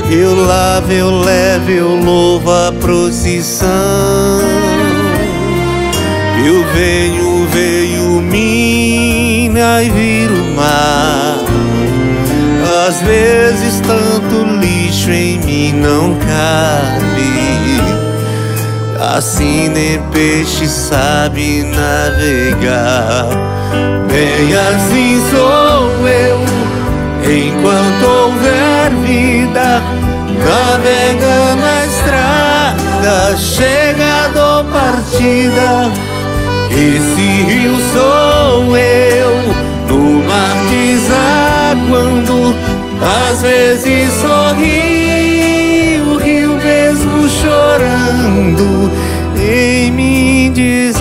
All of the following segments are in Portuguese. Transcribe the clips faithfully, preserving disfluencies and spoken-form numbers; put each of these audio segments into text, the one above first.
Eu lavo, eu levo, eu louvo a procissão. Eu venho, veio mina e viro mar. Às vezes tanto lixo em mim não cabe. Assim nem peixe sabe navegar. Bem assim sou eu, enquanto houver vida, navegando a estrada, chegada ou partida. Esse rio sou eu, no mar desaguando. Às vezes sorri, o rio mesmo chorando, em mim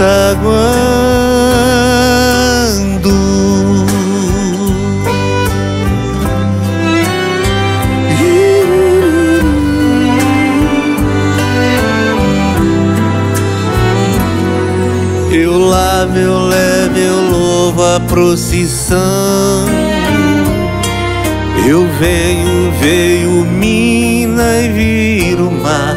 desaguando. Eu lavo, eu levo, eu louvo a procissão. Eu venho, veio mina e viro mar.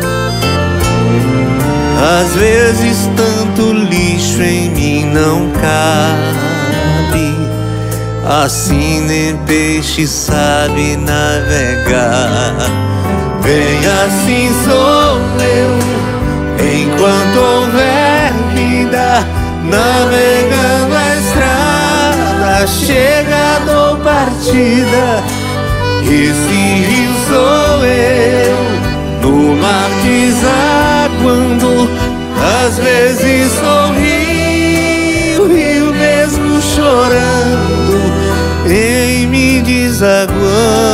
Às vezes tanto lixo em mim não cabe. Assim nem peixe sabe navegar. Bem assim sou eu, enquanto houver vida, navegando a estrada, chegada ou partida. Esse rio sou eu, no mar desaguando. Às vezes sorri, o rio mesmo chorando, em mim desaguando.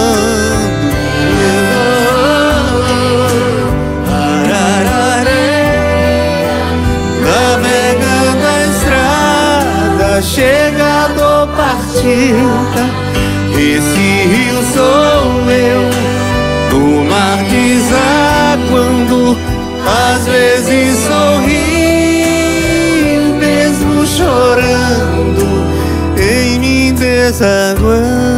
Navegando a estrada, chegada ou partida. Esse rio sou eu, no mar desaguando. Às vezes sorri, mesmo chorando, em mim desaguando.